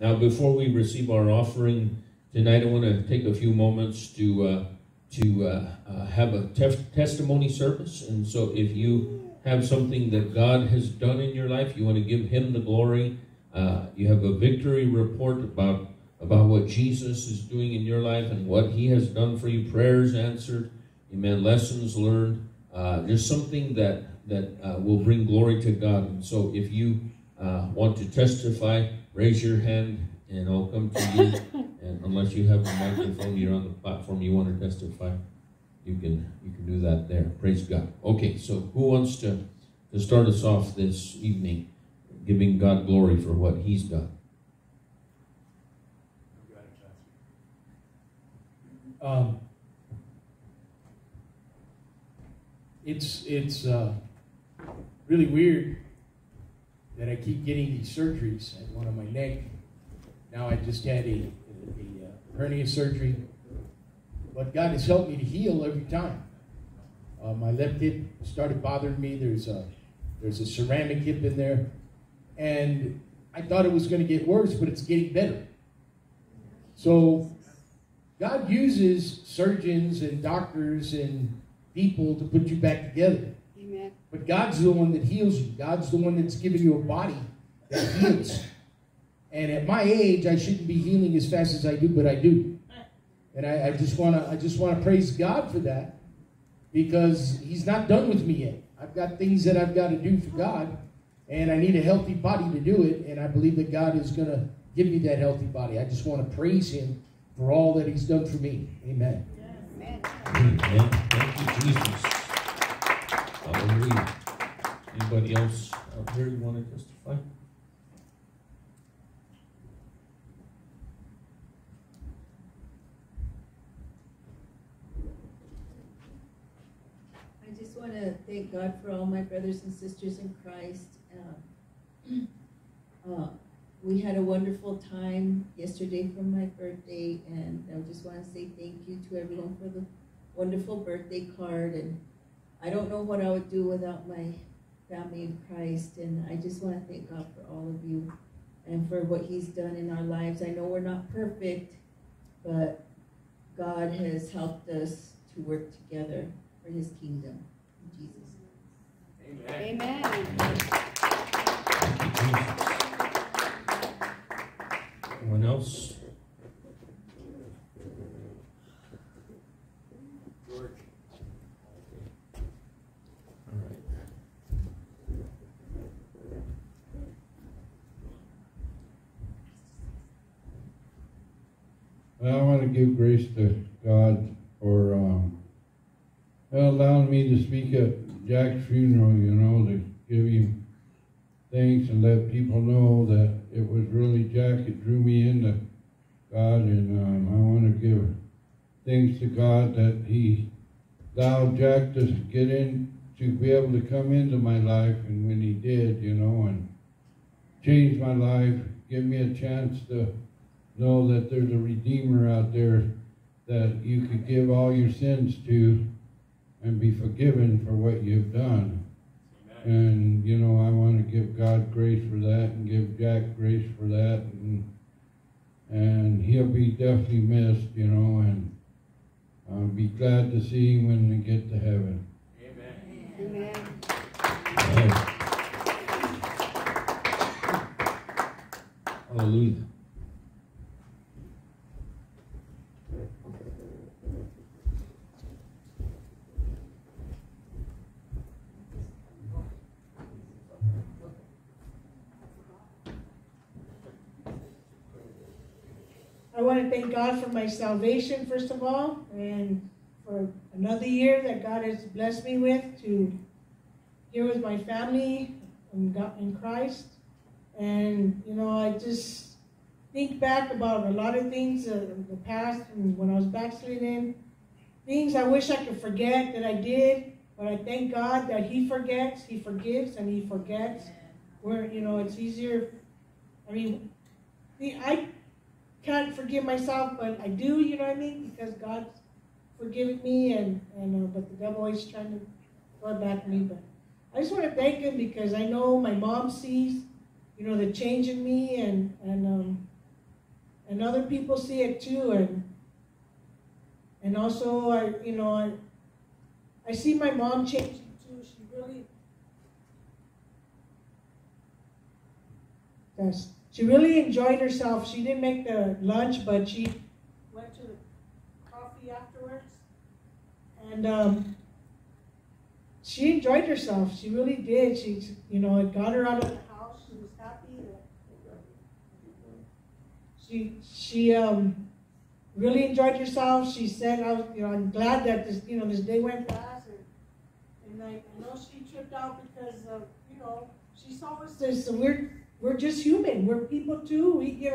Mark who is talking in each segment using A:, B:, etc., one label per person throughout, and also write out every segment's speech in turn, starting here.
A: Now, before we receive our offering tonight, I want to take a few moments to have a testimony service. And so if you have something that God has done in your life, you want to give Him the glory, you have a victory report about what Jesus is doing in your life and what He has done for you, prayers answered, amen, lessons learned, there's something that will bring glory to God. And so if you want to testify, raise your hand and I'll come to you. And unless you have a microphone, you're on the platform, you want to testify, you can do that there. Praise God. Okay, so who wants to start us off this evening, giving God glory for what He's done?
B: It's really weird that I keep getting these surgeries at one of my neck. Now I just had a hernia surgery, but God has helped me to heal every time. My left hip started bothering me. There's a ceramic hip in there, and I thought it was going to get worse, but it's getting better. So God uses surgeons and doctors and people to put you back together.
C: Amen.
B: But God's the one that heals you. God's the one that's given you a body that heals. And at my age, I shouldn't be healing as fast as I do, but I do. And I just wanna praise God for that, because He's not done with me yet. I've got things that I've got to do for God, and I need a healthy body to do it. And I believe that God is gonna give me that healthy body. I just want to praise Him for all that He's done for me. Amen.
C: Amen.
A: Amen. Thank you, Jesus. Hallelujah. Anybody else out here you want to testify?
D: I just want to thank God for all my brothers and sisters in Christ. We had a wonderful time yesterday for my birthday, and I just want to say thank you to everyone for the wonderful birthday card. And I don't know what I would do without my family in Christ, and I just want to thank God for all of you and for what He's done in our lives. I know we're not perfect, but God has helped us to work together for His kingdom. In Jesus' name.
C: Amen.
A: Thank you, Jesus. Anyone else?
B: George.
A: All right.
E: Well, I want to give grace to God for allowing me to speak at Jack's funeral, to give him thanks and let people know that it was really Jack that drew me into God. And I want to give thanks to God that He allowed Jack to get in, to be able to come into my life, and when he did, and change my life, give me a chance to know that there's a Redeemer out there that you could give all your sins to and be forgiven for what you've done. And, I want to give God grace for that and give Jack grace for that. And he'll be definitely missed, and I'll be glad to see him when we get to heaven.
C: Amen.
A: Amen. Hallelujah.
F: I want to thank God for my salvation, first of all, and for another year that God has blessed me with to here with my family in Christ. And, I just think back about a lot of things in the past and when I was backsliding, things I wish I could forget that I did, but I thank God that He forgets, He forgives, and He forgets. Where, it's easier. I can't forgive myself, but I do, because God's forgiven me, but the devil always trying to throw it back at me. But I just want to thank Him because I know my mom sees, the change in me, and and other people see it too, and also I see my mom changing too. She really enjoyed herself. She didn't make the lunch, but she went to the coffee afterwards, and she enjoyed herself. She really did. It got her out of the house. She was happy that she really enjoyed herself. She said, I'm glad that this day went fast, and I know she tripped out because she saw us as we're just human. We're people too.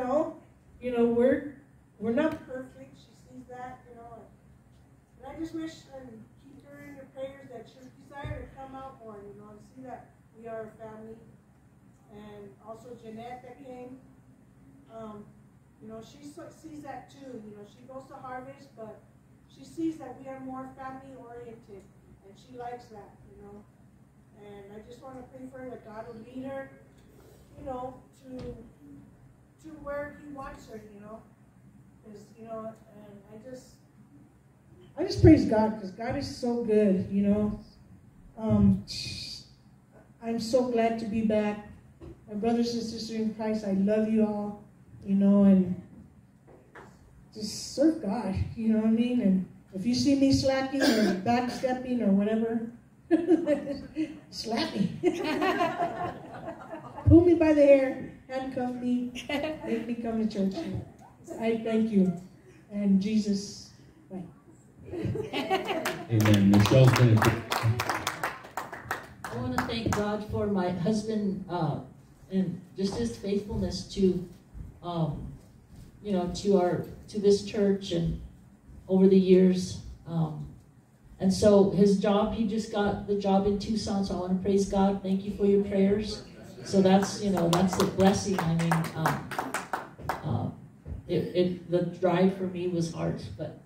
F: We're not perfect. She sees that, and I just wish and keep her in your prayers that she desire to come out more, and see that we are a family. And also Jeanette that came, she sees that too. She goes to Harvest, but she sees that we are more family oriented, and she likes that, And I just want to pray for her that God will lead her, to where He wants her, because and I just praise God because God is so good, I'm so glad to be back. My brothers and sisters in Christ, I love you all, and just serve God, you know what I mean? And if you see me slacking or backstepping or whatever, slap me. Pull me by the hair, handcuff me, make me come to church. I thank you. And Jesus, bye.
A: Amen. Michelle's going to...
G: I want to thank God for my husband and just his faithfulness to, to this church and over the years. And so his job, he just got the job in Tucson. So I want to praise God. Thank you for your prayers. So that's a blessing. I mean, the drive for me was hard, but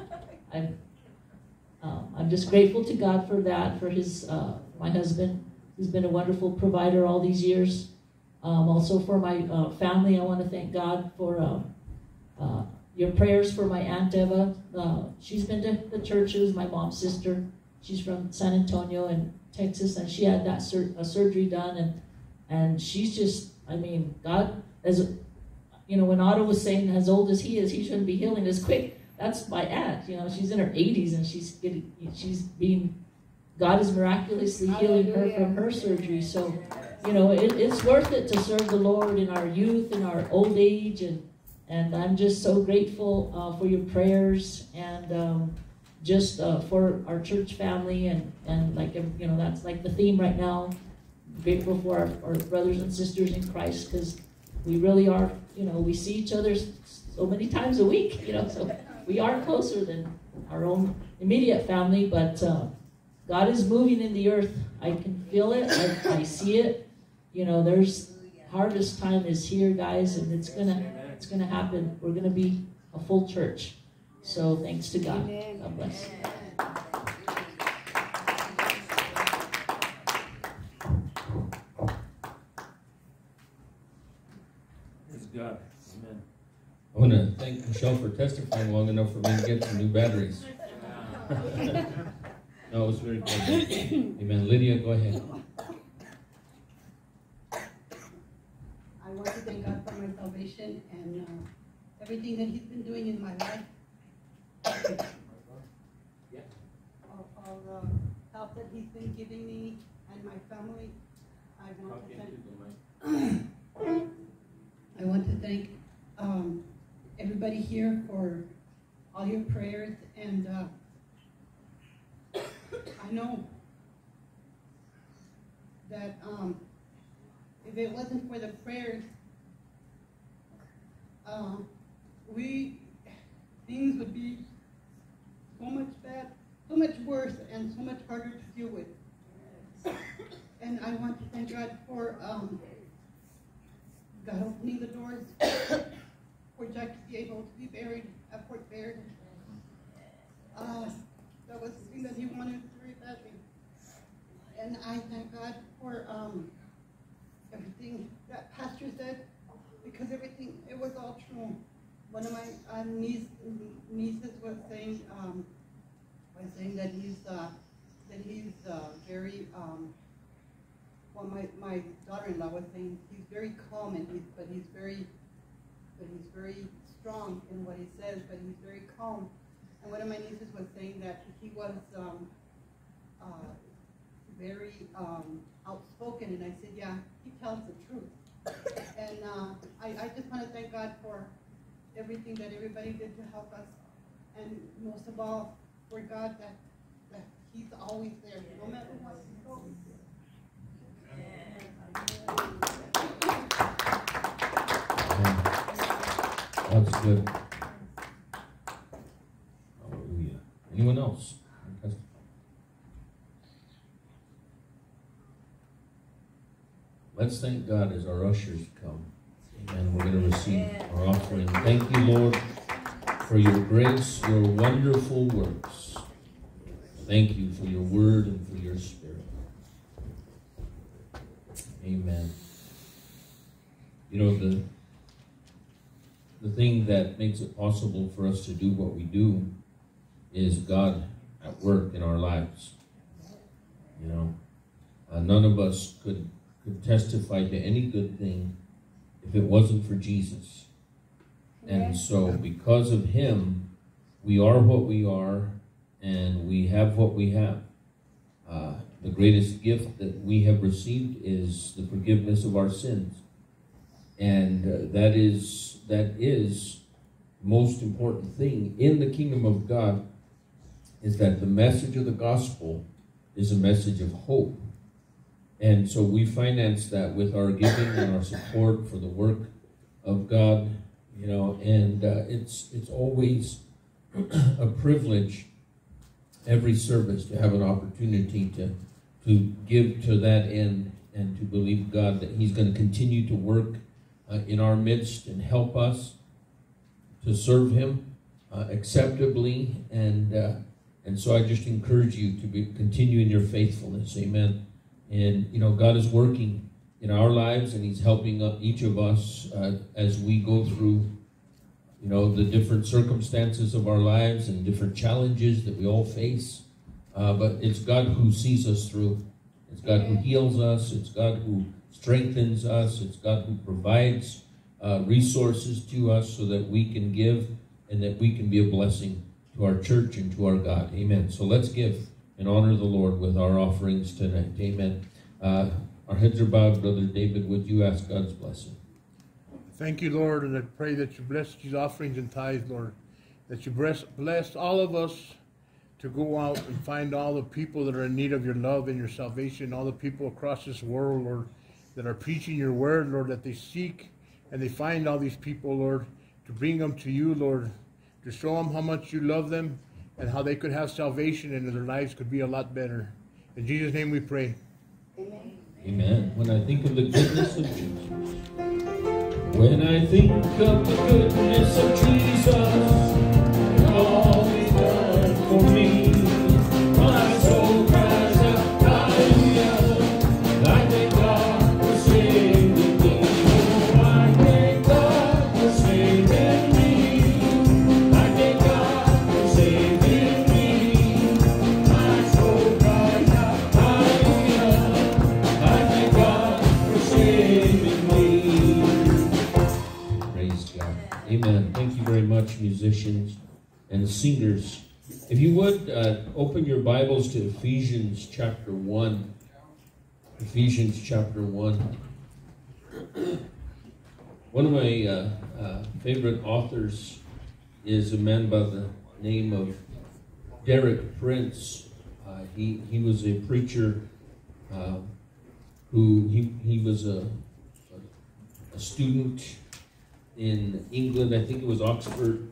G: I'm just grateful to God for that, for his my husband, who's been a wonderful provider all these years. Also for my family, I want to thank God for your prayers for my Aunt Eva. She's been to the churches, my mom's sister. She's from San Antonio in Texas, and she had that surgery done, and she's just, I mean, God, when Otto was saying as old as he is, he shouldn't be healing as quick. That's my aunt, she's in her 80s, and God is miraculously healing her from her surgery. So, it's worth it to serve the Lord in our youth, in our old age, and I'm just so grateful for your prayers and just for our church family and that's like the theme right now. Grateful for our brothers and sisters in Christ, because we really are, we see each other so many times a week, so we are closer than our own immediate family, but God is moving in the earth. I can feel it. I see it. There's harvest time is here, guys, and it's gonna happen. We're gonna be a full church. So thanks to God. God bless.
A: Praise God. Amen. I want to thank Michelle for testifying long enough for me to get some new batteries. No, it was very good. Amen. Lydia, go ahead.
C: I want to thank God for my salvation and everything that He's been doing in my life. All the help that He's been giving me and my family. I want to thank everybody here for all your prayers, and I know that if it wasn't for the prayers, things would be so much bad, so much worse, and so much harder to deal with. And I want to thank God for God opening the doors for Jack to be able to be buried at Fort Baird. That was the thing that he wanted very badly. And I thank God for everything that Pastor said, because everything, it was all true. one of my nieces was saying that he's very well, my daughter-in-law was saying he's very calm and he's very strong in what he says, but he's very calm. And one of my nieces was saying that he was very outspoken, and I said, yeah, he tells the truth. And I just want to thank God for everything that everybody did to help us, and most of all for God that He's always there, no matter what. He's always there.
A: That's good. Hallelujah. Anyone else? Let's thank God as our ushers come. Amen. We're going to receive our offering. Thank you, Lord, for your grace, your wonderful works. Thank you for your word and for your spirit. Amen. You know, the thing that makes it possible for us to do what we do is God at work in our lives. You know, none of us could testify to any good thing if it wasn't for Jesus. And so because of him, we are what we are, and we have what we have. The greatest gift that we have received is the forgiveness of our sins. And that is the most important thing in the kingdom of God, is that the message of the gospel is a message of hope. And so we finance that with our giving and our support for the work of God, you know, and it's always a privilege every service to have an opportunity to give to that end and to believe God that he's going to continue to work in our midst and help us to serve him acceptably. And so I just encourage you to continue in your faithfulness. Amen. And, you know, God is working in our lives, and he's helping each of us as we go through, you know, the different circumstances of our lives and different challenges that we all face. But it's God who sees us through. It's God who heals us. It's God who strengthens us. It's God who provides resources to us so that we can give and that we can be a blessing to our church and to our God. Amen. So let's give and honor the Lord with our offerings tonight. Amen. Our heads are bowed. Brother David, would you ask God's blessing?
H: Thank you, Lord, and I pray that you bless these offerings and tithes, Lord, that you bless all of us to go out and find all the people that are in need of your love and your salvation, all the people across this world, Lord, that are preaching your word, Lord, that they seek and they find all these people, Lord, to bring them to you, Lord, to show them how much you love them and how they could have salvation and their lives could be a lot better. In Jesus' name we pray.
C: Amen.
A: Amen. When I think of the goodness of Jesus, when I think of the goodness of Jesus, and all he's done for me, my soul cries out, hallelujah. I thank God for saving me. Oh, I thank God for saving me. I thank God for saving me. My soul cries out, hallelujah. I thank God for saving me. Praise God. Amen. Thank you very much, musicians and singers. If you would, open your Bibles to Ephesians chapter 1. Ephesians chapter 1. One of my favorite authors is a man by the name of Derek Prince. He was a preacher who he was a student in England. I think it was Oxford.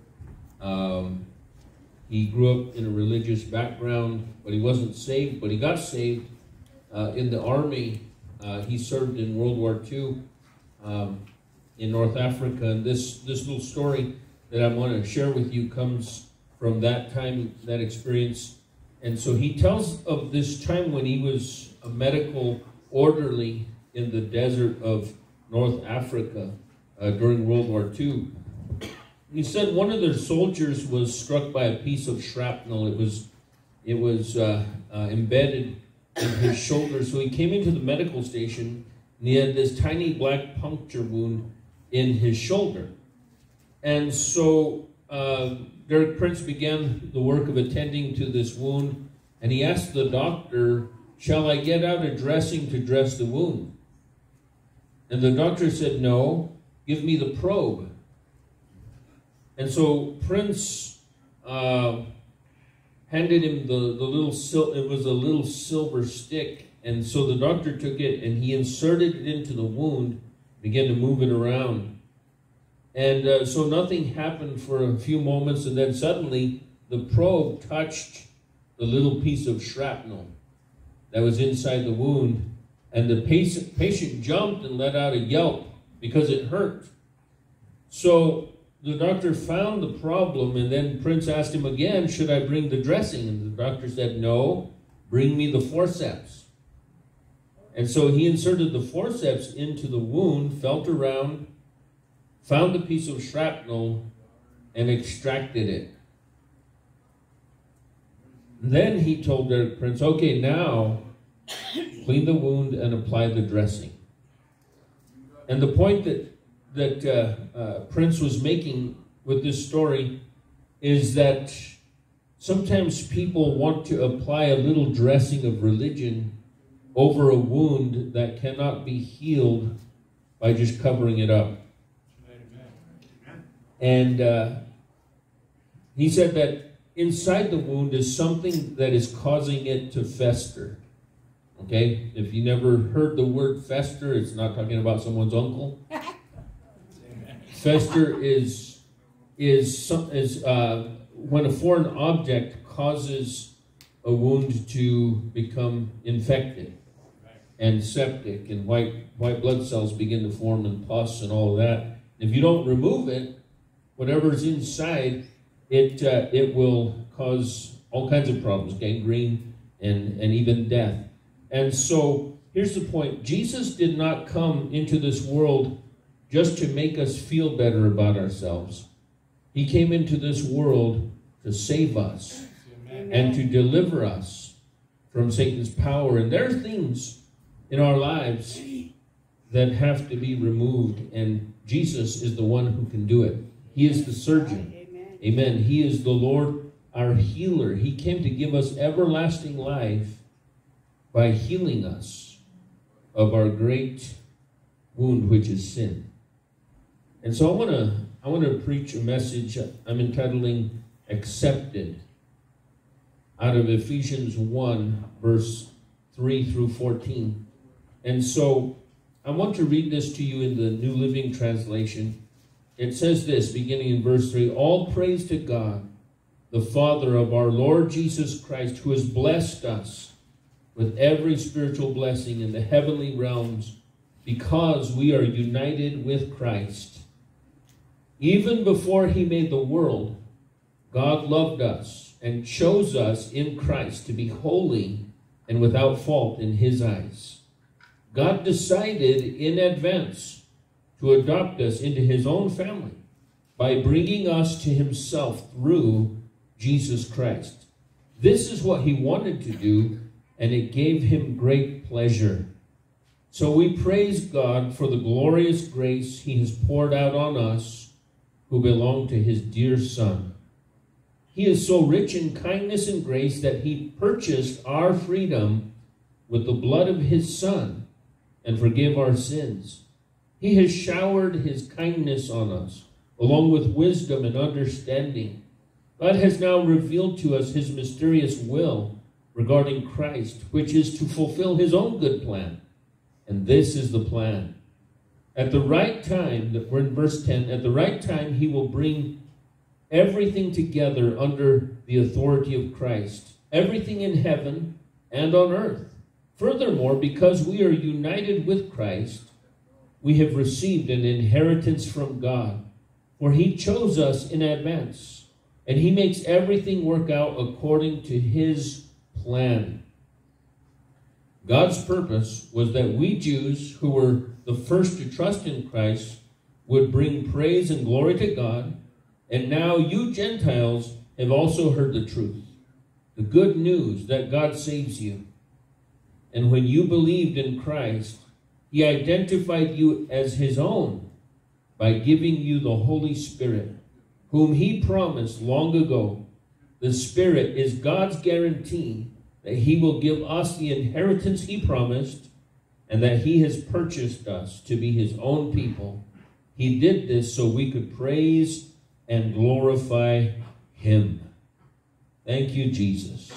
A: He grew up in a religious background, but he wasn't saved. But he got saved in the army. He served in World War II in North Africa. And this little story that I want to share with you comes from that time, that experience. And so he tells of this time when he was a medical orderly in the desert of North Africa during World War II. He said one of their soldiers was struck by a piece of shrapnel. It was embedded in his shoulder. So he came into the medical station, and he had this tiny black puncture wound in his shoulder. And so Derek Prince began the work of attending to this wound, and he asked the doctor, "Shall I get out a dressing to dress the wound?" And the doctor said, "No, give me the probe." And so Prince handed him the little it was a little silver stick, and so the doctor took it and he inserted it into the wound, began to move it around. And so nothing happened for a few moments, and then suddenly the probe touched the little piece of shrapnel that was inside the wound, and the patient jumped and let out a yelp because it hurt. So the doctor found the problem, and then Prince asked him again, "Should I bring the dressing?" And the doctor said, "No, bring me the forceps." And so he inserted the forceps into the wound, felt around, found the piece of shrapnel, and extracted it. Then he told Derek Prince, "Okay, now clean the wound and apply the dressing." And the point that Prince was making with this story is that sometimes people want to apply a little dressing of religion over a wound that cannot be healed by just covering it up. And he said that inside the wound is something that is causing it to fester. Okay? If you never heard the word fester, it's not talking about someone's uncle. Fester is when a foreign object causes a wound to become infected and septic, and white blood cells begin to form and pus and all of that. If you don't remove it, whatever's inside, it will cause all kinds of problems, gangrene and even death. And so here's the point. Jesus did not come into this world just to make us feel better about ourselves. He came into this world to save us. Amen. And to deliver us from Satan's power. And there are things in our lives that have to be removed, and Jesus is the one who can do it. He is the surgeon. Amen. Amen. He is the Lord, our healer. He came to give us everlasting life by healing us of our great wound, which is sin. And so I want to preach a message I'm entitling "Accepted," out of Ephesians 1, verse 3 through 14. And so I want to read this to you in the New Living Translation. It says this, beginning in verse 3, "All praise to God, the Father of our Lord Jesus Christ, who has blessed us with every spiritual blessing in the heavenly realms, because we are united with Christ. Even before he made the world, God loved us and chose us in Christ to be holy and without fault in his eyes. God decided in advance to adopt us into his own family by bringing us to himself through Jesus Christ. This is what he wanted to do, and it gave him great pleasure. So we praise God for the glorious grace he has poured out on us who belong to his dear Son. He is so rich in kindness and grace that he purchased our freedom with the blood of his Son and forgave our sins. He has showered his kindness on us, along with wisdom and understanding. God has now revealed to us his mysterious will regarding Christ, which is to fulfill his own good plan. And this is the plan. At the right time, we're in verse 10, at the right time he will bring everything together under the authority of Christ, everything in heaven and on earth. Furthermore, because we are united with Christ, we have received an inheritance from God, for he chose us in advance, and he makes everything work out according to his plan. God's purpose was that we Jews, who were the first to trust in Christ, would bring praise and glory to God, And now you Gentiles have also heard the truth, the good news that God saves you. And when you believed in Christ, he identified you as his own by giving you the Holy Spirit, whom he promised long ago. The Spirit is God's guarantee that he will give us the inheritance he promised, and that he has purchased us to be his own people. He did this so we could praise and glorify him. Thank you, Jesus.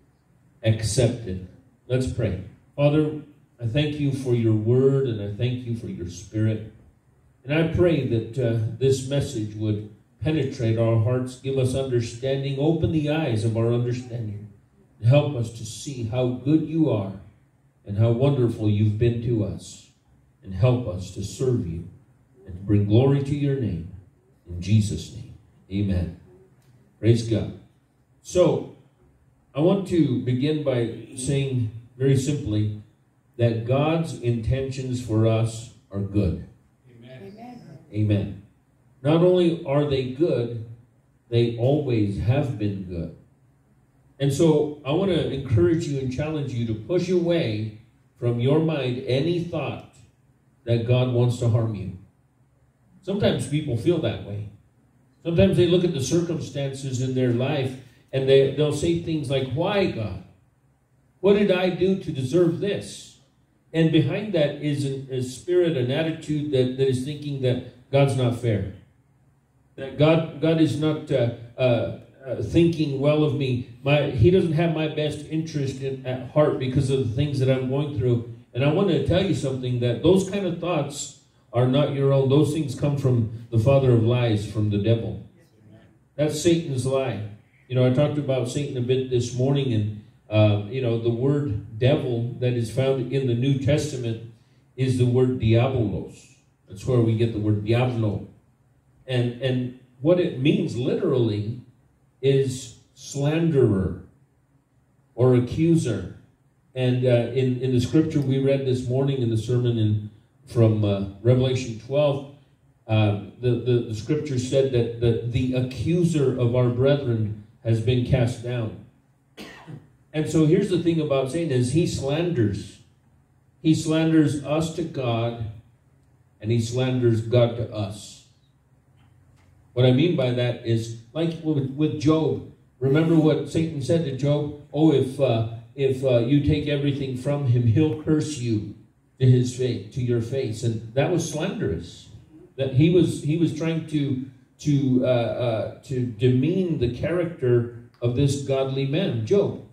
A: Accepted. Let's pray. Father, I thank you for your word, and I thank you for your Spirit. And I pray that this message would penetrate our hearts, give us understanding, open the eyes of our understanding, and help us to see how good you are and how wonderful you've been to us, and help us to serve you and to bring glory to your name. In Jesus' name, amen. Praise God. So, I want to begin by saying very simply that God's intentions for us are good.
C: Amen.
A: Amen. Not only are they good, they always have been good. And so I want to encourage you and challenge you to push away from your mind any thought that God wants to harm you. Sometimes people feel that way. Sometimes they look at the circumstances in their life and they'll say things like, why, God? What did I do to deserve this? And behind that is a spirit, an attitude that is thinking that God's not fair. That God is not thinking well of me. He doesn't have my best interest at heart because of the things that I'm going through. And I want to tell you something, that those kind of thoughts are not your own. Those things come from the father of lies, from the devil. That's Satan's lie. You know, I talked about Satan a bit this morning, and the word devil that is found in the New Testament is the word diabolos. That's where we get the word diablo. And what it means literally is slanderer or accuser. And in the scripture we read this morning in the sermon from Revelation 12, the scripture said that the accuser of our brethren has been cast down. And so here's the thing about Satan is he slanders. He slanders us to God, and he slanders God to us. What I mean by that is, like with Job, remember what Satan said to Job? Oh, if you take everything from him, he'll curse you to his face, to your face. And that was slanderous. That he was trying to demean the character of this godly man, Job.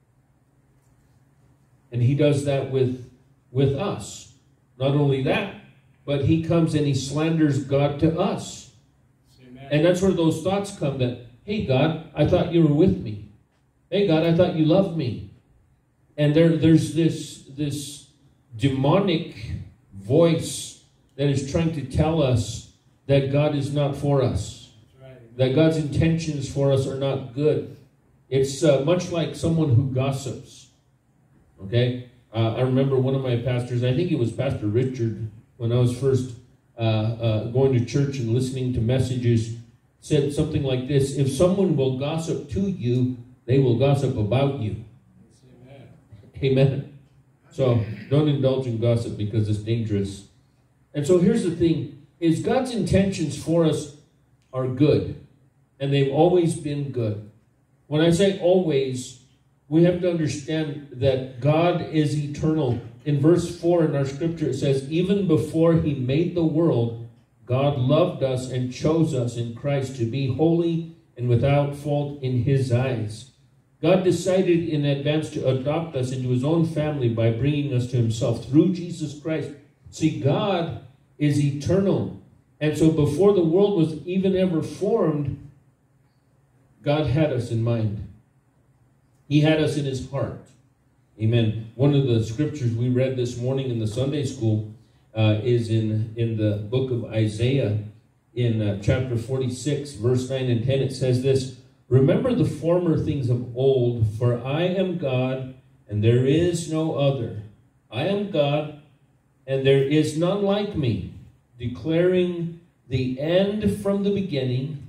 A: And he does that with us. Not only that, but he comes and he slanders God to us. Amen. And that's where those thoughts come that, hey God, I thought you were with me. Hey God, I thought you loved me. And there's this demonic voice that is trying to tell us that God is not for us. That's right. That God's intentions for us are not good. It's much like someone who gossips. Okay? I remember one of my pastors, I think it was Pastor Richard, when I was first going to church and listening to messages, said something like this: if someone will gossip to you, they will gossip about you. Amen. Amen. So don't indulge in gossip because it's dangerous. And so here's the thing, is God's intentions for us are good. And they've always been good. When I say always, we have to understand that God is eternal. In verse 4 in our scripture, it says, even before he made the world, God loved us and chose us in Christ to be holy and without fault in his eyes. God decided in advance to adopt us into his own family by bringing us to himself through Jesus Christ. See, God is eternal. And so before the world was even ever formed, God had us in mind. He had us in his heart. Amen. One of the scriptures we read this morning in the Sunday school is in the book of Isaiah in chapter 46, verse 9 and 10. It says this: remember the former things of old, for I am God, and there is no other. I am God, and there is none like me, declaring the end from the beginning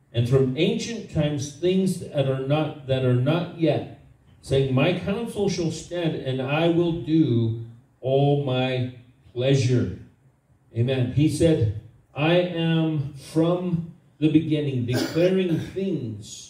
A: and from ancient times things that are not yet, saying, my counsel shall stand, and I will do all my pleasure. Amen. He said, I am from the beginning, declaring things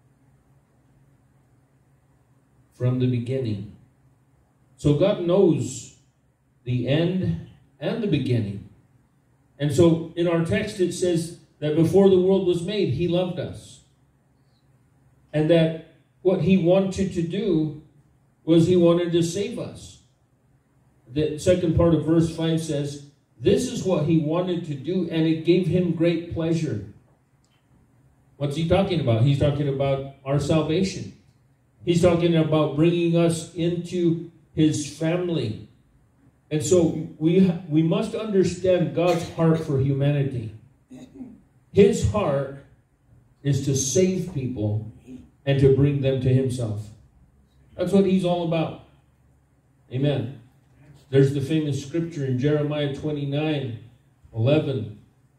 A: from the beginning. So God knows the end and the beginning. And so in our text it says that before the world was made, he loved us. And that what he wanted to do was he wanted to save us. The second part of verse 5 says, this is what he wanted to do, and it gave him great pleasure. What's he talking about? He's talking about our salvation. He's talking about bringing us into his family. And so we must understand God's heart for humanity. His heart is to save people and to bring them to himself. That's what he's all about. Amen. There's the famous scripture in Jeremiah 29:11.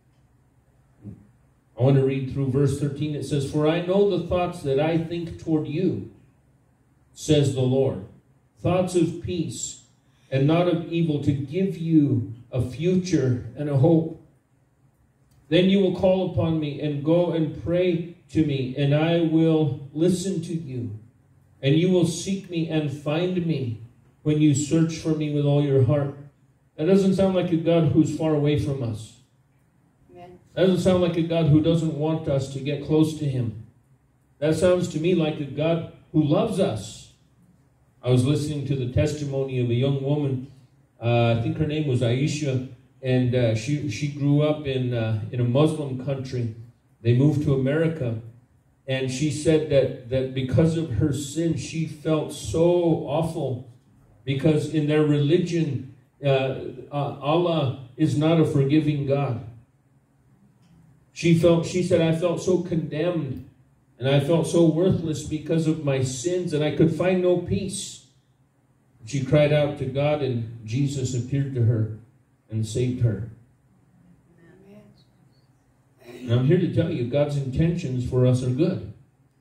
A: I want to read through verse 13. It says, for I know the thoughts that I think toward you, says the Lord, thoughts of peace and not of evil, to give you a future and a hope. Then you will call upon me and go and pray to me, and I will listen to you. And you will seek me and find me when you search for me with all your heart. That doesn't sound like a God who's far away from us. That doesn't sound like a God who doesn't want us to get close to him. That sounds to me like a God who loves us. I was listening to the testimony of a young woman. I think her name was Aisha, and she grew up in a Muslim country. They moved to America, and she said that because of her sin, she felt so awful, because in their religion, Allah is not a forgiving God. She said, I felt so condemned, and I felt so worthless because of my sins, and I could find no peace. She cried out to God, and Jesus appeared to her and saved her. And I'm here to tell you, God's intentions for us are good.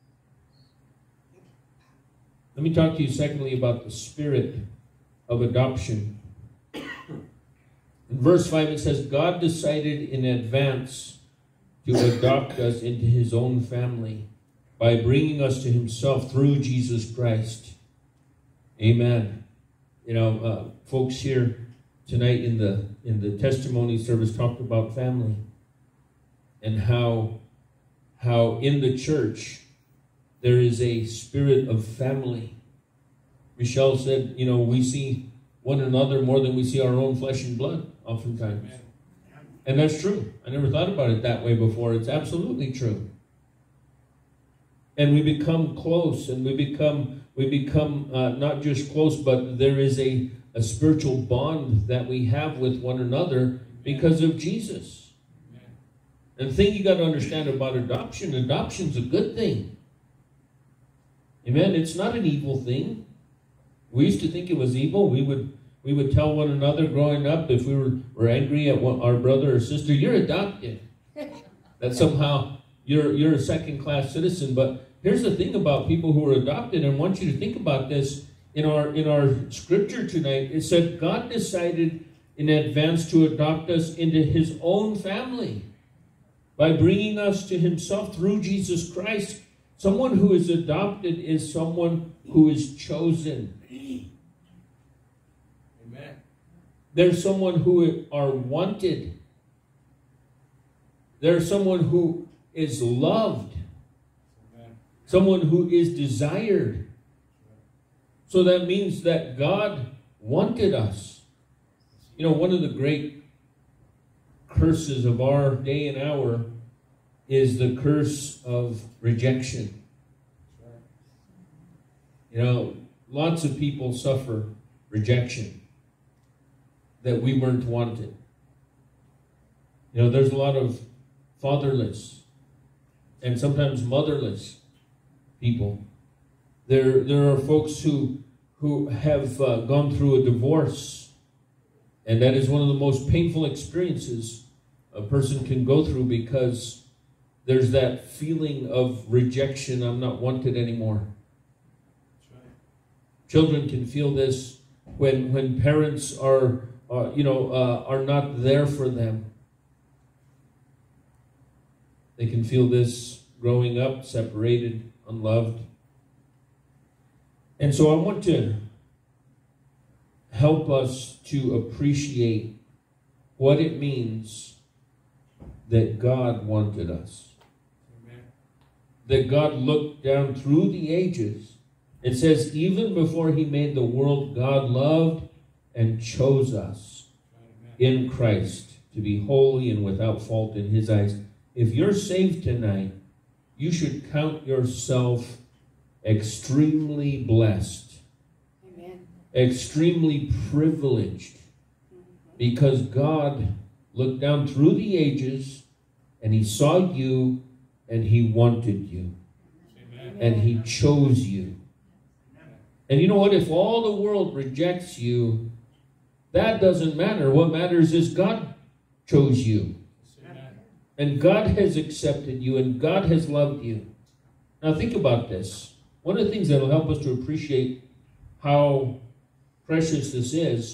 A: Let me talk to you secondly about the spirit of adoption. In verse 5 it says, God decided in advance to adopt us into his own family by bringing us to himself through Jesus Christ. Amen. You know, folks here tonight in the testimony service talked about family, and how in the church there is a spirit of family. Michelle said, you know, we see one another more than we see our own flesh and blood oftentimes. And that's true. I never thought about it that way before. It's absolutely true. And we become close, and we become not just close, but there is a spiritual bond that we have with one another because of Jesus. And the thing you got to understand about adoption's a good thing. Amen. It's not an evil thing. We used to think it was evil. We would tell one another growing up, if we were angry at our brother or sister, you're adopted. That somehow you're a second-class citizen. But here's the thing about people who are adopted, and I want you to think about this. In our scripture tonight, it said God decided in advance to adopt us into his own family by bringing us to himself through Jesus Christ. Someone who is adopted is someone who is chosen.
B: Amen.
A: There's someone who are wanted. There's someone who is loved.
B: Amen.
A: Someone who is desired. So that means that God wanted us. You know, one of the great curses of our day and hour is the curse of rejection. You know, lots of people suffer rejection, that we weren't wanted. You know, there's a lot of fatherless and sometimes motherless people. There are folks who have gone through a divorce, and that is one of the most painful experiences a person can go through, because there's that feeling of rejection. I'm not wanted anymore. Children can feel this when parents are not there for them. They can feel this growing up, separated, unloved. And so I want to help us to appreciate what it means that God wanted us. Amen. That God looked down through the ages. It says, even before he made the world, God loved and chose us in Christ to be holy and without fault in his eyes. If you're saved tonight, you should count yourself extremely blessed. Amen. Extremely privileged. Because God looked down through the ages and he saw you and he wanted you. Amen. And he chose you. And you know what? If all the world rejects you, that doesn't matter. What matters is God chose you. And God has accepted you, and God has loved you. Now think about this. One of the things that will help us to appreciate how precious this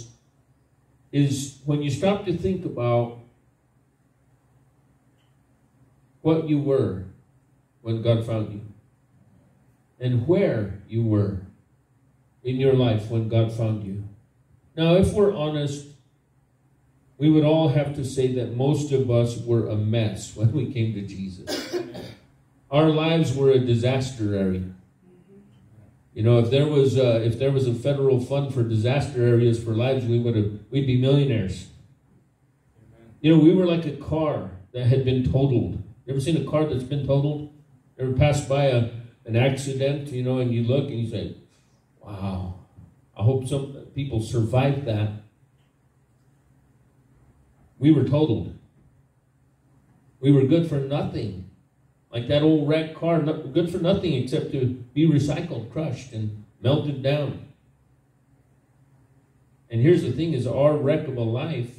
A: is when you stop to think about what you were when God found you, and where you were in your life when God found you. Now, if we're honest, we would all have to say that most of us were a mess when we came to Jesus. Our lives were a disaster area. You know, if there was a federal fund for disaster areas for lives, we'd be millionaires. You know, we were like a car that had been totaled. You ever seen a car that's been totaled? Ever passed by an accident, you know, and you look and you say, wow, I hope some people survived that. We were totaled. We were good for nothing. Like that old wrecked car, good for nothing except to be recycled, crushed, and melted down. And here's the thing is our wreck of a life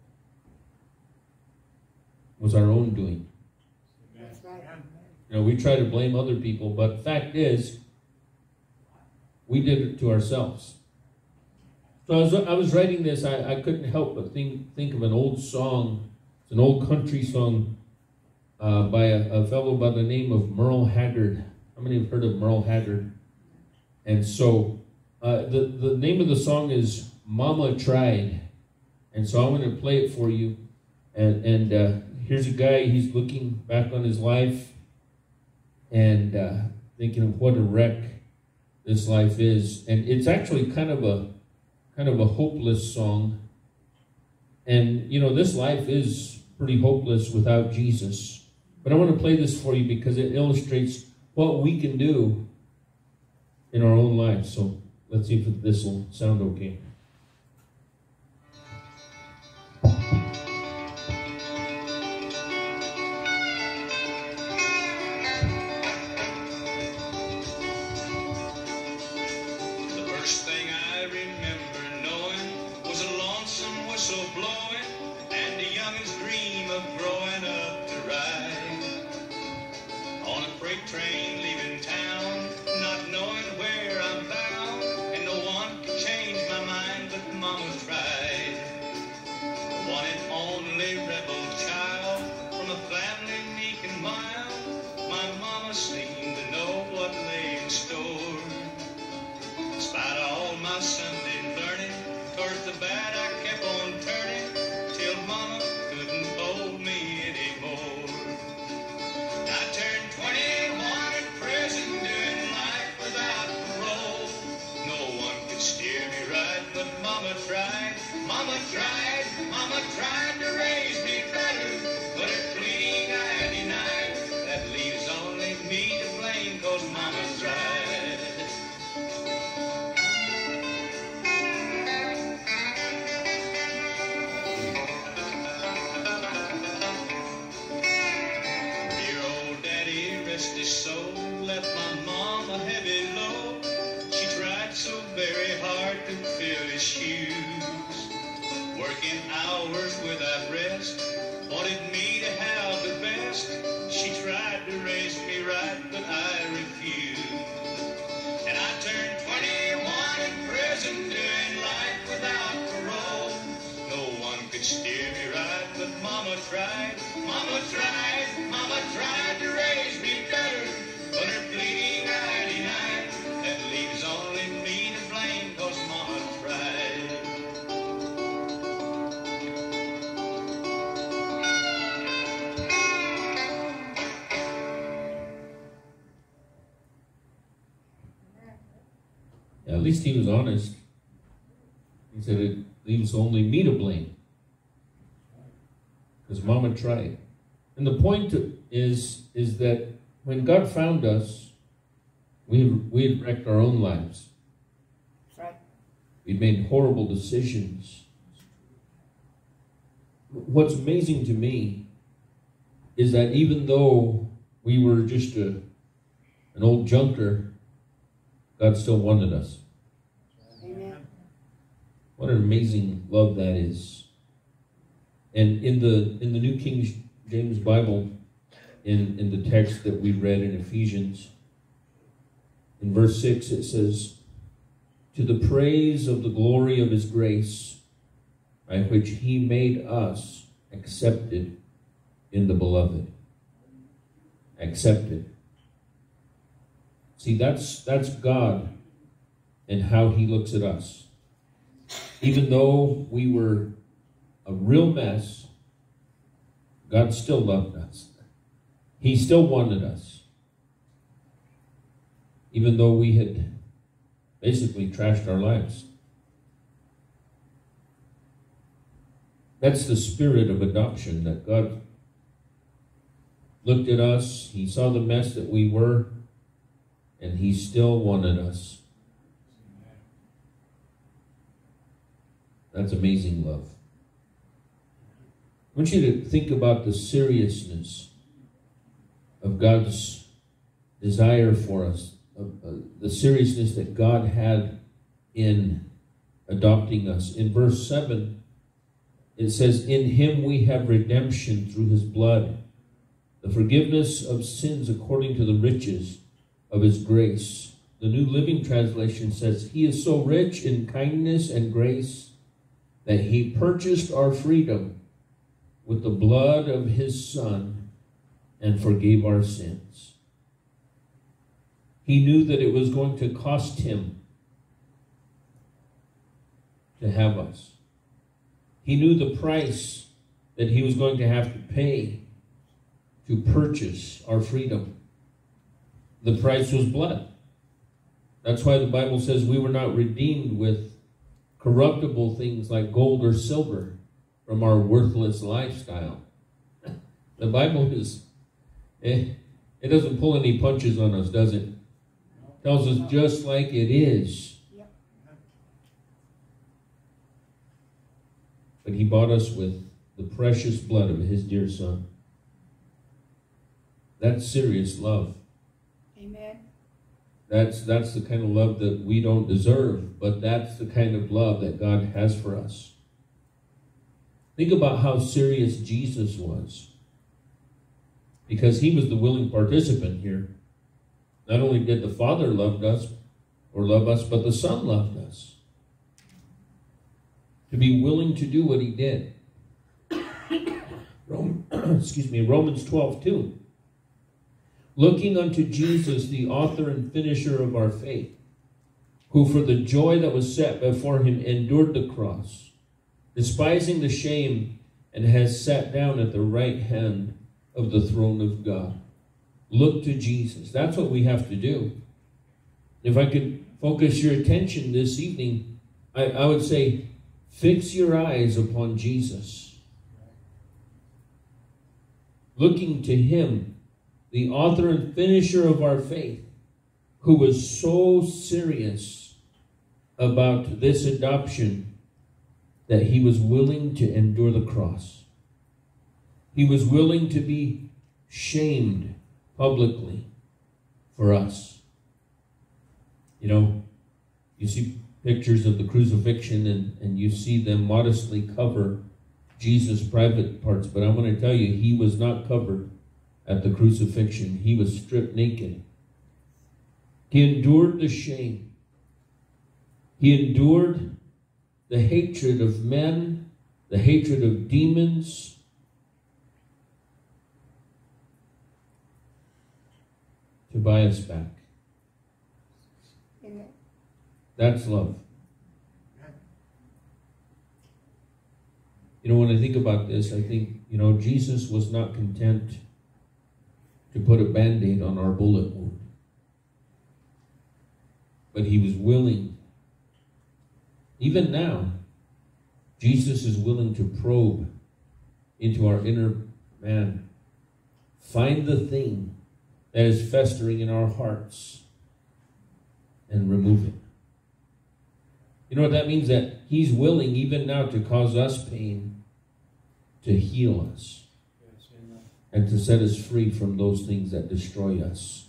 A: was our own doing. That's right. You know, we try to blame other people, but the fact is, we did it to ourselves. So I was writing this, I couldn't help but think of an old song. It's an old country song by a fellow by the name of Merle Haggard. How many have heard of Merle Haggard? And so the name of the song is Mama Tried. And so I'm going to play it for you. And here's a guy, he's looking back on his life and thinking of what a wreck this life is. And it's actually kind of a hopeless song. And, you know, this life is pretty hopeless without Jesus. But I want to play this for you because it illustrates what we can do in our own lives. So let's see if this will sound okay.
I: Train leaving town, not knowing where I'm bound, and no one can change my mind, but Mama tried. One and only rebel child from a family meek and mild, my mama seemed to know what lay in store. Despite all my Sunday learning, towards the bad I kept on turning, till Mama couldn't hold me anymore. I turned 21 right, but I refused. And I turned 21 in prison, doing life without parole. No one could steer me right, but Mama tried. Mama tried, Mama tried to raise me better. But her bleeding 99, that leaves only me to blame, 'cause Mama tried.
A: At least he was honest. He said it leaves only me to blame, because Mama tried. And the point is that when God found us, we had wrecked our own lives.
F: Right.
A: We'd made horrible decisions. What's amazing to me is that even though we were just an old junker, God still wanted us.
F: Amen.
A: What an amazing love that is. And in the New King James Bible, in the text that we read in Ephesians, in verse 6 it says, "To the praise of the glory of his grace, by which he made us accepted in the beloved." Accepted. See, that's God and how he looks at us. Even though we were a real mess, God still loved us. He still wanted us. Even though we had basically trashed our lives. That's the spirit of adoption, that God looked at us, he saw the mess that we were, and he still wanted us. That's amazing love. I want you to think about the seriousness of God's desire for us, the seriousness that God had in adopting us. In verse 7, it says, "In him we have redemption through his blood, the forgiveness of sins according to the riches of his grace." The New Living Translation says, "He is so rich in kindness and grace that he purchased our freedom with the blood of his Son and forgave our sins." He knew that it was going to cost him to have us. He knew the price that he was going to have to pay to purchase our freedom. The price was blood. That's why the Bible says we were not redeemed with corruptible things like gold or silver from our worthless lifestyle. The Bible it doesn't pull any punches on us, does it? It tells us just like it is.
F: Yep.
A: But he bought us with the precious blood of his dear Son. That's serious love.
F: Amen.
A: That's the kind of love that we don't deserve, but that's the kind of love that God has for us. Think about how serious Jesus was, because he was the willing participant here. Not only did the Father love us, but the Son loved us. To be willing to do what he did. Romans 12:2. "Looking unto Jesus, the author and finisher of our faith, who for the joy that was set before him endured the cross, despising the shame, and has sat down at the right hand of the throne of God." Look to Jesus. That's what we have to do. If I could focus your attention this evening, I would say, fix your eyes upon Jesus. Looking to him, the author and finisher of our faith, who was so serious about this adoption that he was willing to endure the cross. He was willing to be shamed publicly for us. You know, you see pictures of the crucifixion and you see them modestly cover Jesus' private parts, but I'm going to tell you, he was not covered at the crucifixion. He was stripped naked. He endured the shame. He endured the hatred of men, the hatred of demons, to buy us back.
F: Amen.
A: That's love. You know, when I think about this, I think, you know, Jesus was not content to put a Band-Aid on our bullet wound. But he was willing. Even now, Jesus is willing to probe into our inner man. Find the thing that is festering in our hearts and remove it. You know what that means? That he's willing even now to cause us pain, to heal us, and to set us free from those things that destroy us.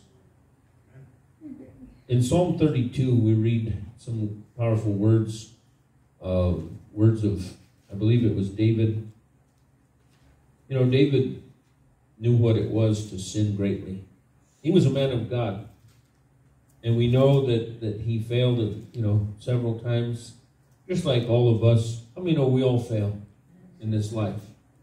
A: In Psalm 32, we read some powerful words of, I believe it was David. You know, David knew what it was to sin greatly. He was a man of God. And we know that he failed, you know, several times, just like all of us. How many know we all fail in this life?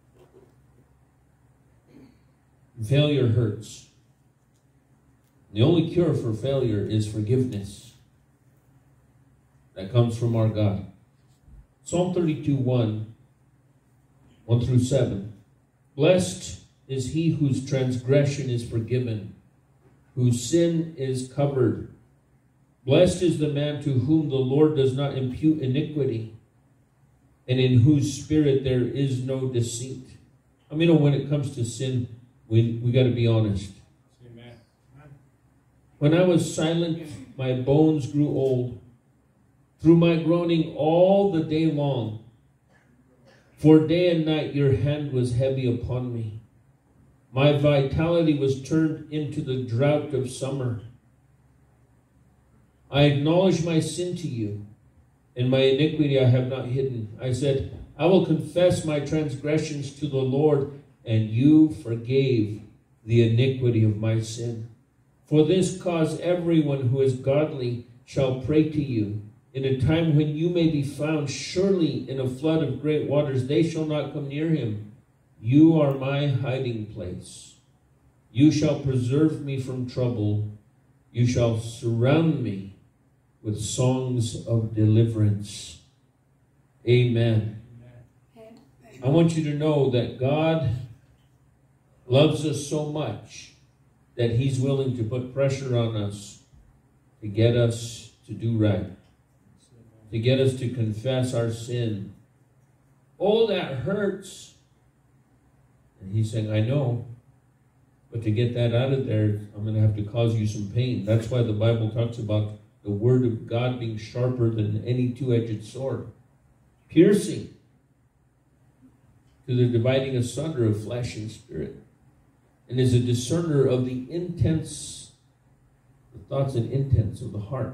A: Failure hurts. The only cure for failure is forgiveness. That comes from our God. Psalm 32, 1 through 7. Blessed is he whose transgression is forgiven, whose sin is covered. Blessed is the man to whom the Lord does not impute iniquity, and in whose spirit there is no deceit. I mean, when it comes to sin, we got to be honest.
B: Amen.
A: When I was silent, my bones grew old, through my groaning all the day long. For day and night your hand was heavy upon me. My vitality was turned into the drought of summer. I acknowledged my sin to you, and my iniquity I have not hidden. I said, I will confess my transgressions to the Lord, and you forgave the iniquity of my sin. For this cause everyone who is godly shall pray to you. In a time when you may be found, surely in a flood of great waters, they shall not come near him. You are my hiding place. You shall preserve me from trouble. You shall surround me with songs of deliverance. Amen. I want you to know that God loves us so much that he's willing to put pressure on us to get us to do right, to get us to confess our sin. Oh, that hurts. And he's saying, I know, but to get that out of there, I'm going to have to cause you some pain. That's why the Bible talks about the word of God being sharper than any two-edged sword, piercing to the dividing asunder of flesh and spirit, and is a discerner of the thoughts and intents of the heart.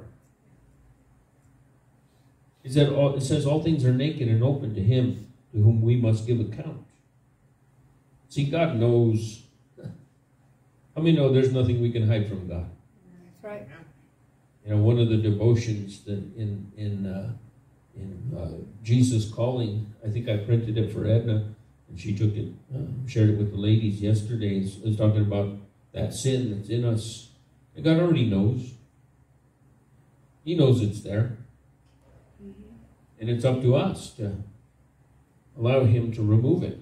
A: It says all things are naked and open to him to whom we must give account. See, God knows. How many know there's nothing we can hide from God?
F: That's right.
A: You know, one of the devotions that in Jesus Calling, I think I printed it for Edna, and she took it, shared it with the ladies yesterday. It's talking about that sin that's in us. And God already knows. He knows it's there. And it's up to us to allow him to remove it.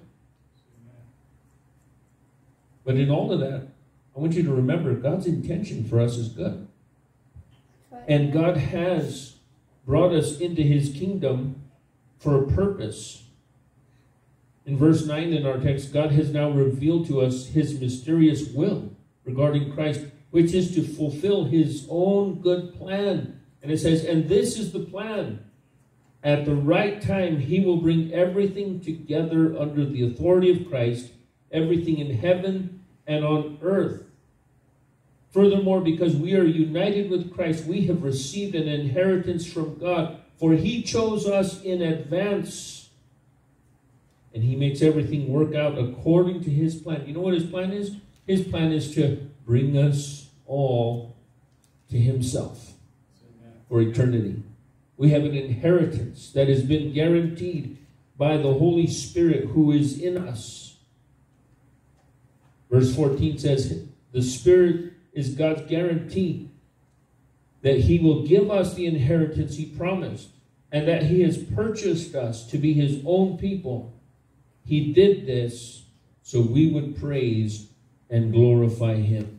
A: But in all of that, I want you to remember God's intention for us is good. And God has brought us into his kingdom for a purpose. In verse 9 in our text, God has now revealed to us his mysterious will regarding Christ, which is to fulfill his own good plan. And it says, and this is the plan. At the right time, he will bring everything together under the authority of Christ, everything in heaven and on earth. Furthermore, because we are united with Christ, we have received an inheritance from God, for he chose us in advance. And he makes everything work out according to his plan. You know what his plan is? His plan is to bring us all to Himself for eternity. We have an inheritance that has been guaranteed by the Holy Spirit who is in us. Verse 14 says, the Spirit is God's guarantee that He will give us the inheritance He promised, and that He has purchased us to be His own people. He did this so we would praise and glorify Him.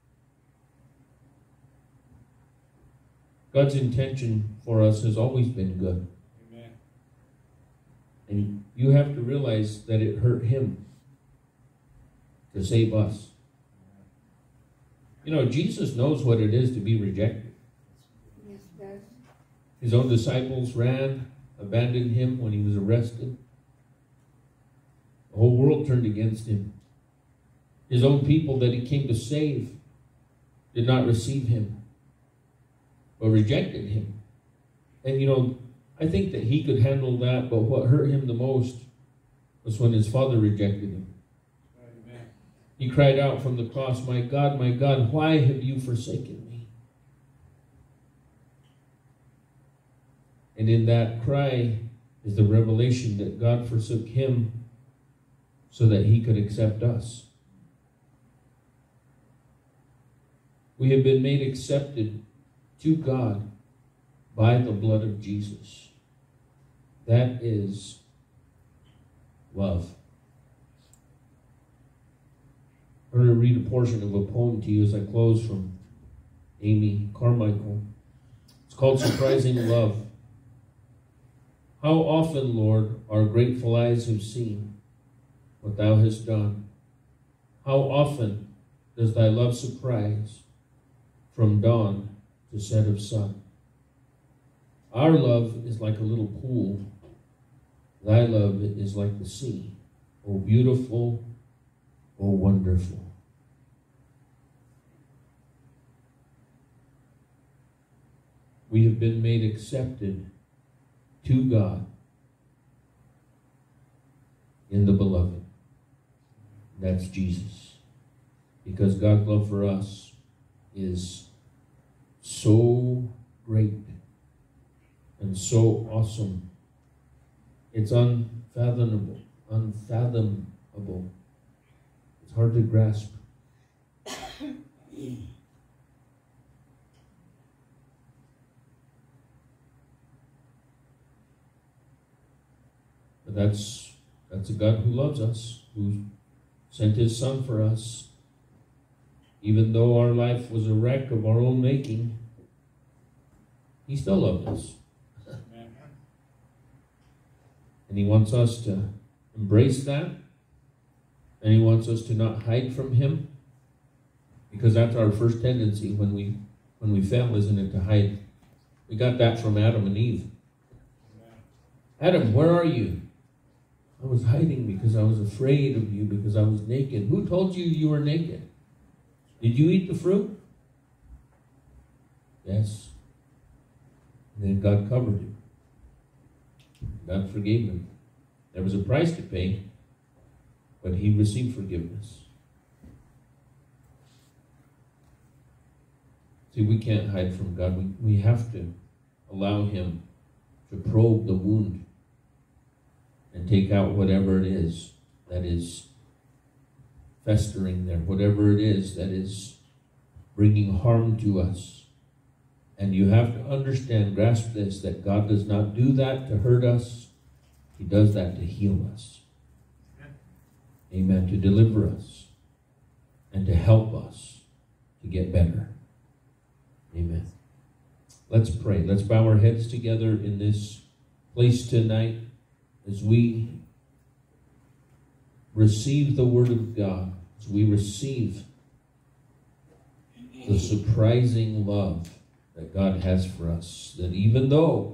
A: God's intention for us has always been good.
B: Amen.
A: And you have to realize that it hurt Him to save us. You know, Jesus knows what it is to be rejected.
D: Yes, Dad.
A: His own disciples ran, abandoned Him when He was arrested. The whole world turned against Him. His own people that He came to save did not receive Him, but rejected Him. And you know, I think that He could handle that, but what hurt Him the most was when His Father rejected Him.
B: Amen.
A: He cried out from the cross, my God, why have you forsaken me? And in that cry is the revelation that God forsook Him so that He could accept us. We have been made accepted to God by the blood of Jesus. That is love. I'm going to read a portion of a poem to you as I close from Amy Carmichael. It's called Surprising Love. How often, Lord, our grateful eyes have seen what Thou hast done. How often does Thy love surprise from dawn to set of sun? Our love is like a little pool. Thy love is like the sea. Oh, beautiful, oh, wonderful. We have been made accepted to God in the beloved. That's Jesus. Because God's love for us is so great and so awesome. It's unfathomable. It's hard to grasp. But that's a God who loves us, who sent His Son for us. Even though our life was a wreck of our own making, He still loved us. And He wants us to embrace that. And He wants us to not hide from Him. Because that's our first tendency when we fail, isn't it? To hide. We got that from Adam and Eve. Adam, where are you? I was hiding because I was afraid of you, because I was naked. Who told you you were naked? Did you eat the fruit? Yes. And then God covered him. God forgave him. There was a price to pay, but he received forgiveness. See, we can't hide from God. We have to allow Him to probe the wound and take out whatever it is that is festering there, whatever it is that is bringing harm to us. And you have to understand, grasp this, that God does not do that to hurt us. He does that to heal us. Amen. To deliver us and to help us to get better. Amen. Let's pray. Let's bow our heads together in this place tonight as we receive the Word of God, as we receive the surprising love that God has for us, that even though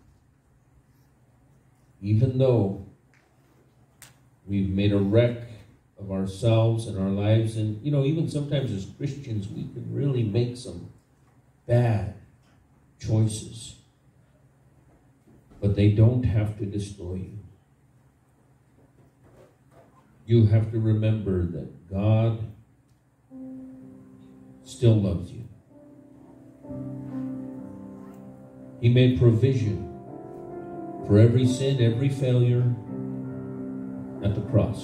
A: we've made a wreck of ourselves and our lives, and even sometimes as Christians we can really make some bad choices, but they don't have to destroy you. You have to remember that God still loves you. He made provision for every sin, every failure at the cross.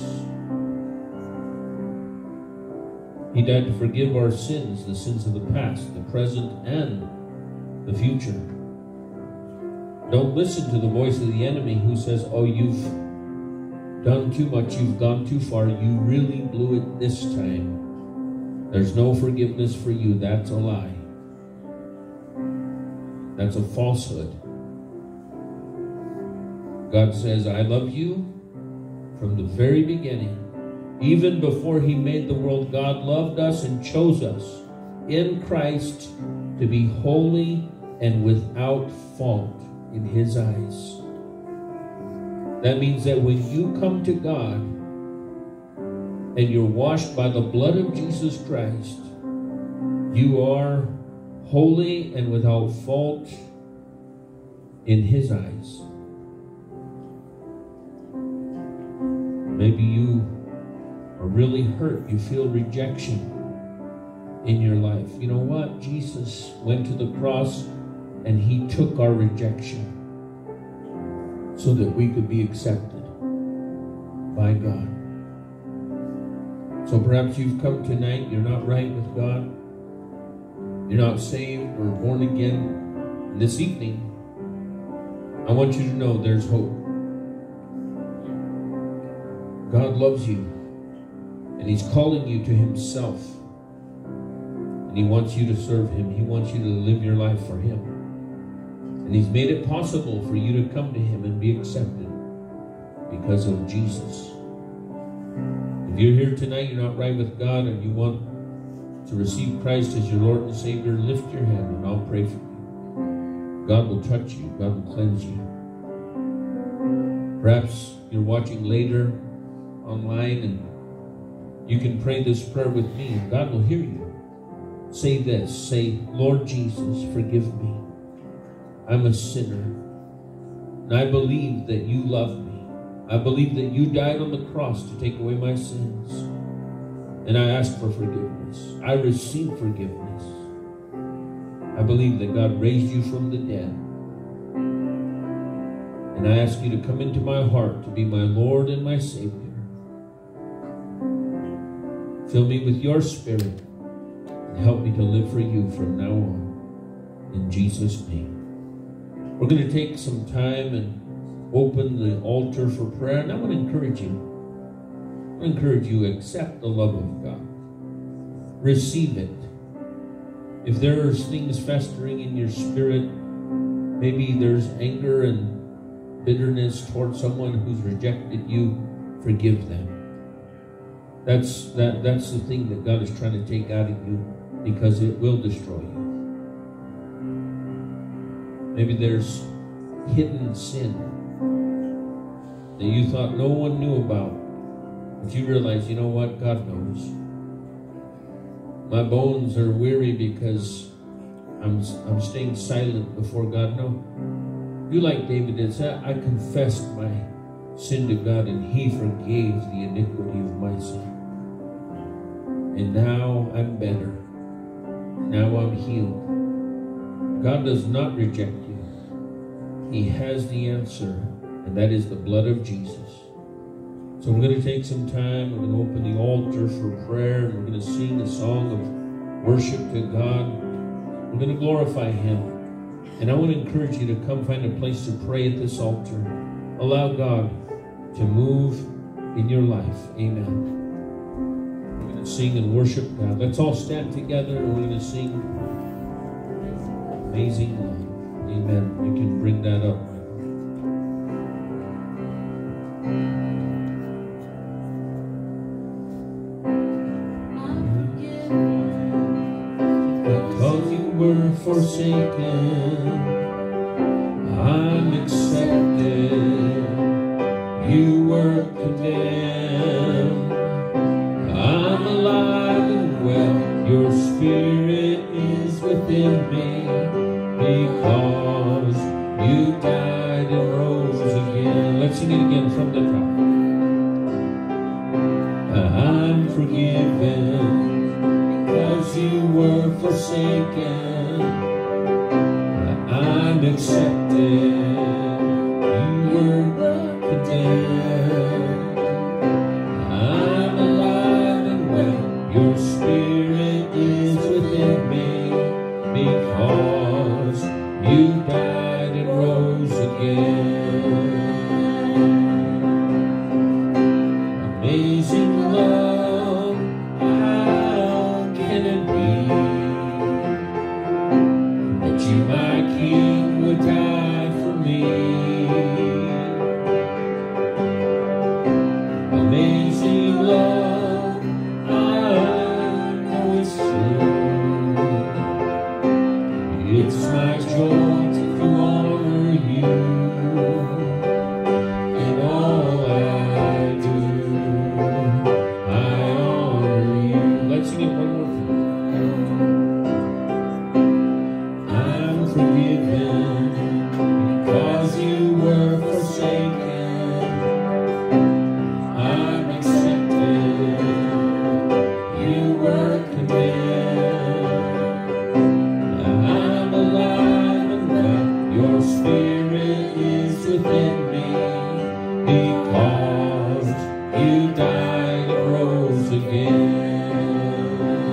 A: He died to forgive our sins, the sins of the past, the present, and the future. Don't listen to the voice of the enemy who says, oh, you've done too much, you've gone too far, you really blew it this time. There's no forgiveness for you. That's a lie. That's a falsehood. God says, I love you from the very beginning. Even before he made the world, God loved us and chose us in Christ to be holy and without fault in his eyes. That means that when you come to God and you're washed by the blood of Jesus Christ, you are holy and without fault in his eyes. Maybe you are really hurt. You feel rejection in your life. You know what? Jesus went to the cross and he took our rejection so that we could be accepted by God. So perhaps you've come tonight, you're not right with God, you're not saved or born again. And this evening, I want you to know there's hope. God loves you, and he's calling you to himself. And he wants you to serve him. He wants you to live your life for him. And he's made it possible for you to come to him and be accepted because of Jesus. If you're here tonight, you're not right with God, and you want to receive Christ as your Lord and Savior, lift your hand and I'll pray for you. God will touch you. God will cleanse you. Perhaps you're watching later online and you can pray this prayer with me and God will hear you. Say this. Say, Lord Jesus, forgive me. I'm a sinner. And I believe that you love me. I believe that you died on the cross to take away my sins. And I ask for forgiveness. I receive forgiveness. I believe that God raised you from the dead. And I ask you to come into my heart to be my Lord and my Savior. Fill me with your Spirit and help me to live for you from now on. In Jesus' name. We're going to take some time and open the altar for prayer. And I want to encourage you. I encourage you to accept the love of God. Receive it. If there's things festering in your spirit, maybe there's anger and bitterness towards someone who's rejected you, forgive them. That's the thing that God is trying to take out of you, because it will destroy you. Maybe there's hidden sin that you thought no one knew about, but you realize, you know what? God knows. My bones are weary because I'm staying silent before God. No. You, like David did, say, I confessed my sin to God and he forgave the iniquity of my sin. And now I'm better. Now I'm healed. God does not reject you. He has the answer, and that is the blood of Jesus. So we're going to take some time. We're going to open the altar for prayer. And we're going to sing a song of worship to God. We're going to glorify him. And I want to encourage you to come find a place to pray at this altar. Allow God to move in your life. Amen. We're going to sing and worship God. Let's all stand together and we're going to sing Amazing Love. Amen. You can bring that up. Because you were forsaken, I'm accepted. You were condemned. I'm alive and well. Your spirit is within me, because you died and rose again. Let's sing it again from the top. I'm forgiven because you were forsaken, but I'm accepted. You were condemned. I'm alive and well. Your spirit is within me, because you died and rose again. Amazing love, how can it be that you, my King, would die for me? Amazing love, I know it's true. It's my joy to honor you in all I do. I honor you. Let's sing it one more time. I'm forgiven because you were forsaken. I'm accepted. You were condemned. I'm alive and well. Your spirit is within me, because you died and rose again.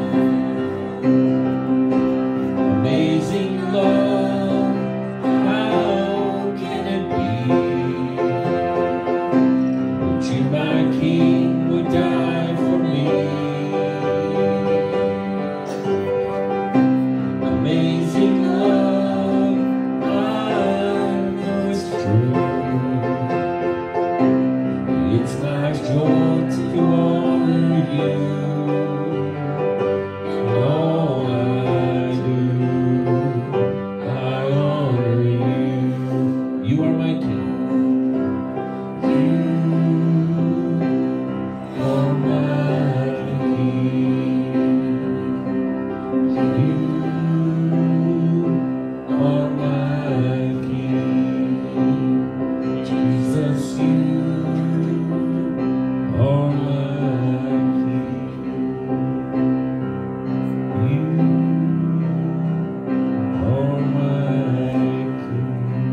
A: Amazing love, how can it be that you, my King, would die for me? Amazing love, I know it's true. It's my joy to honor you in all I do. I honor you. You are my King. You are my King. You are my King. Jesus, you are my King. You are my King.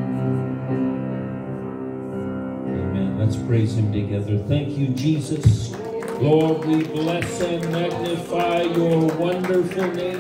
A: Amen. Let's praise him together. Thank you, Jesus. Lord, we bless and magnify your wonderful name.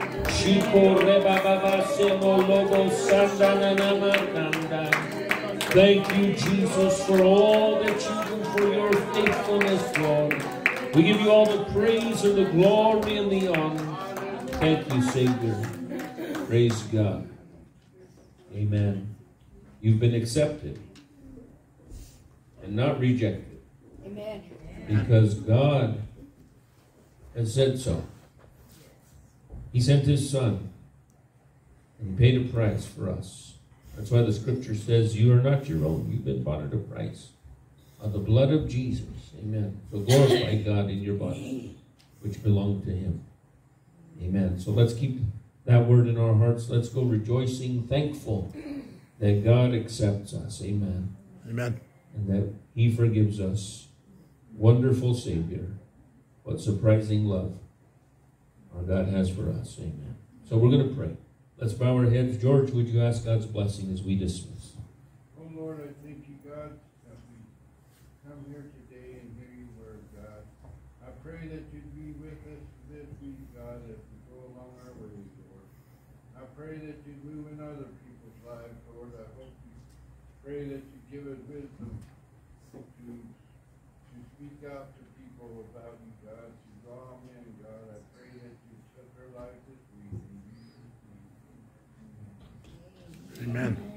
A: Thank you, Jesus, for all that you do, for your faithfulness, Lord. We give you all the praise and the glory and the honor. Thank you, Savior. Praise God. Amen. You've been accepted and not rejected.
C: Amen.
A: Because God has said so. He sent his Son, and he paid a price for us. That's why the scripture says, you are not your own. You've been bought at a price of the blood of Jesus. Amen. So glorify God in your body, which belong to him. Amen. So let's keep that word in our hearts. Let's go rejoicing, thankful that God accepts us. Amen.
H: Amen.
A: And that he forgives us. Wonderful Savior. What surprising love our God has for us. Amen. So we're going to pray. Let's bow our heads. George, would you ask God's blessing as we dismiss?
E: Oh Lord, I thank you, God, that we come here today and hear your word, God. I pray that you'd be with us this week, God, as we go along our ways, Lord. I pray that you'd move in other people's lives, Lord. I hope you pray that you give us wisdom to speak out to people about you, God, to draw them in, God. I pray that you touch their lives this week. In Jesus' name.
H: Amen.